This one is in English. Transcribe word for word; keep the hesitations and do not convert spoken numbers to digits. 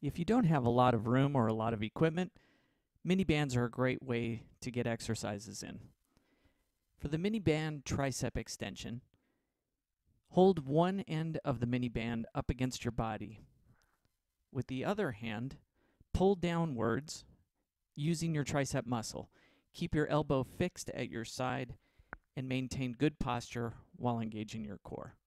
If you don't have a lot of room or a lot of equipment, mini bands are a great way to get exercises in. For the mini band tricep extension, hold one end of the mini band up against your body. With the other hand, pull downwards using your tricep muscle. Keep your elbow fixed at your side and maintain good posture while engaging your core.